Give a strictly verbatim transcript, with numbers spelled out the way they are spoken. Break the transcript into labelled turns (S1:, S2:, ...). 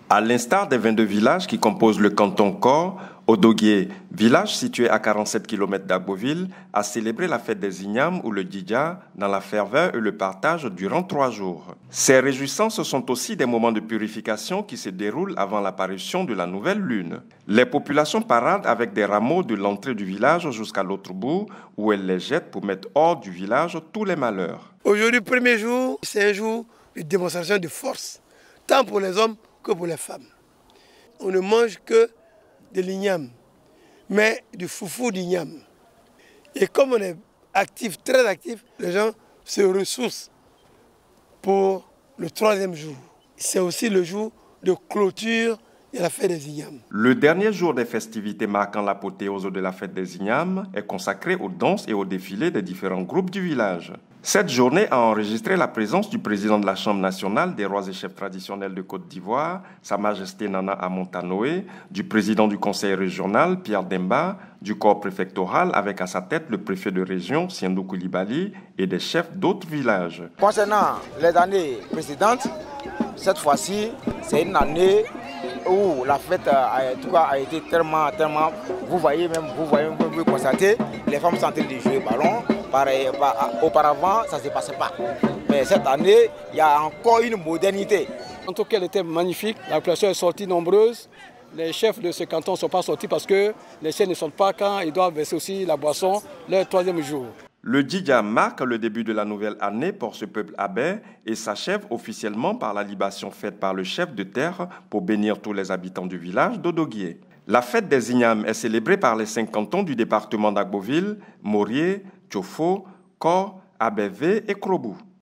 S1: À l'instar des vingt-deux villages qui composent le canton Kor, Odoguié, village situé à quarante-sept kilomètres d'Agboville, a célébré la fête des Ignames ou le Djidja dans la ferveur et le partage durant trois jours. Ces réjouissances sont aussi des moments de purification qui se déroulent avant l'apparition de la nouvelle lune. Les populations paradent avec des rameaux de l'entrée du village jusqu'à l'autre bout où elles les jettent pour mettre hors du village tous les malheurs.
S2: Aujourd'hui, premier jour, c'est un jour de démonstration de force, tant pour les hommes que pour les femmes. On ne mange que de l'igname, mais du foufou d'igname. Et comme on est actif, très actif, les gens se ressourcent pour le troisième jour. C'est aussi le jour de clôture de la fête des Ignames.
S1: Le dernier jour des festivités marquant l'apothéose de la fête des Ignames est consacré aux danses et aux défilés des différents groupes du village. Cette journée a enregistré la présence du président de la Chambre nationale des rois et chefs traditionnels de Côte d'Ivoire, Sa Majesté Nana Amontanoé, du président du conseil régional, Pierre Demba, du corps préfectoral avec à sa tête le préfet de région, Siendou Koulibaly, et des chefs d'autres villages.
S3: Concernant les années précédentes, cette fois-ci, c'est une année où la fête a, en tout cas, a été tellement, tellement, vous voyez même, vous voyez, vous pouvez constater, les femmes sont en train de jouer ballon. Pareil, auparavant, ça ne se passait pas. Mais cette année, il y a encore une modernité.
S4: En tout cas, elle était magnifique. La population est sortie nombreuse. Les chefs de ce canton ne sont pas sortis parce que les chefs ne sortent pas quand ils doivent verser aussi la boisson le troisième jour.
S1: Le Djidja marque le début de la nouvelle année pour ce peuple abé et s'achève officiellement par la libation faite par le chef de terre pour bénir tous les habitants du village d'Odoguié. La fête des Ignames est célébrée par les cinq cantons du département d'Agboville, Morié, Tchofo, Kor, Abévé et Krobou.